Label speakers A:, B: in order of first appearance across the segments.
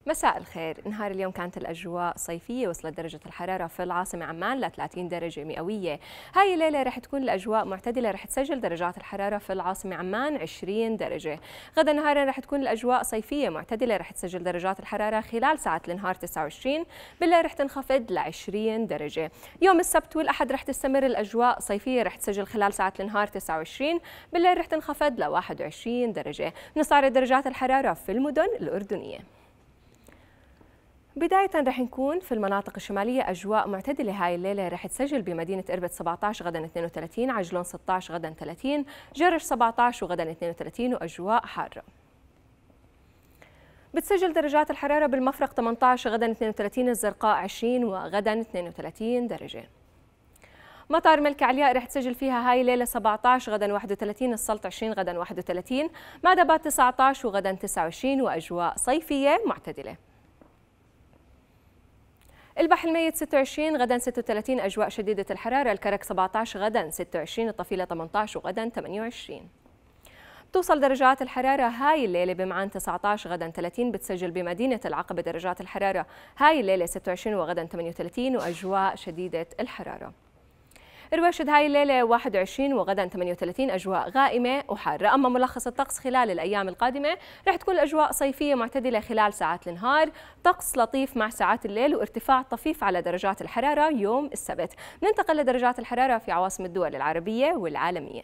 A: مساء الخير. نهار اليوم كانت الأجواء صيفية، وصلت درجة الحرارة في العاصمة عمان ل 30 درجة مئوية. هاي الليلة رح تكون الأجواء معتدلة، رح تسجل درجات الحرارة في العاصمة عمان 20 درجة. غدا نهارا رح تكون الأجواء صيفية معتدلة، رح تسجل درجات الحرارة خلال ساعات النهار 29، بالليل رح تنخفض ل 20 درجة. يوم السبت والأحد رح تستمر الأجواء صيفية، رح تسجل خلال ساعات النهار 29، بالليل رح تنخفض ل 21 درجة. نستعرض درجات الحرارة في المدن الأردنية. بداية رح نكون في المناطق الشمالية أجواء معتدلة هاي الليلة، رح تسجل بمدينة إربد 17 غدا 32، عجلون 16 غدا 30، جرش 17 وغدا 32 وأجواء حارة. بتسجل درجات الحرارة بالمفرق 18 غدا 32، الزرقاء 20 وغدا 32 درجة. مطار ملك علياء رح تسجل فيها هاي الليلة 17 غدا 31، السلط 20 غدا 31، مادبات 19 وغدا 29 وأجواء صيفية معتدلة. البحر الميت 26 غدا 36 أجواء شديدة الحرارة، الكرك 17 غدا 26، الطفيلة 18 وغدا 28. بتوصل درجات الحرارة هاي الليلة بمعان 19 غدا 30، بتسجل بمدينة العقبة درجات الحرارة هاي الليلة 26 وغدا 38 وأجواء شديدة الحرارة. رواشد هاي الليلة 21 وغدا 38، أجواء غائمة وحارة. أما ملخص الطقس خلال الأيام القادمة رح تكون الأجواء صيفية معتدلة خلال ساعات النهار، طقس لطيف مع ساعات الليل، وارتفاع طفيف على درجات الحرارة يوم السبت. ننتقل لدرجات الحرارة في عواصم الدول العربية والعالمية.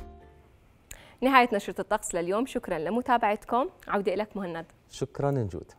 A: نهاية نشرة الطقس لليوم، شكرا لمتابعتكم. عودة إليك مهند.
B: شكرا نجود.